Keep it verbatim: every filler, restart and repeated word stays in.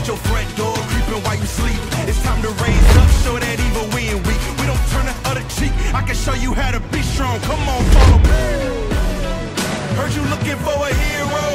at your front door, creeping while you sleep. It's time to raise up, show that evil we ain't weak. We don't turn the other cheek. I can show you how to be strong. Come on, follow me. Heard you looking for a hero.